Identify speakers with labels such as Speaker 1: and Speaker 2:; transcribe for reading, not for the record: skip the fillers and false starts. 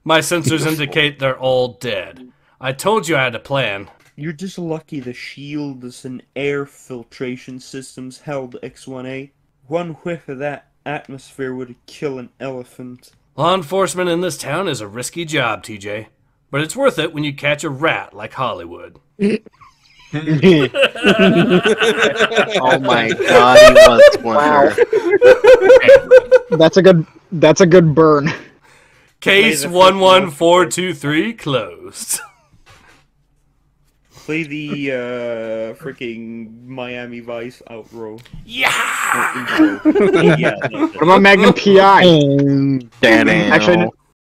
Speaker 1: My sensors indicate they're all dead. I told you I had a plan.
Speaker 2: You're just lucky the shields and air filtration systems held X-1A. One whiff of that atmosphere would kill an elephant.
Speaker 1: Law enforcement in this town is a risky job, TJ. But it's worth it when you catch a rat like Hollywood.
Speaker 3: Oh my god, he was one.
Speaker 4: That's a good burn.
Speaker 1: Case 11423 closed.
Speaker 2: Play the freaking Miami Vice outro.
Speaker 1: Yeah!
Speaker 2: Yeah.
Speaker 4: What about Magnum PI?
Speaker 3: Damn.
Speaker 4: Actually,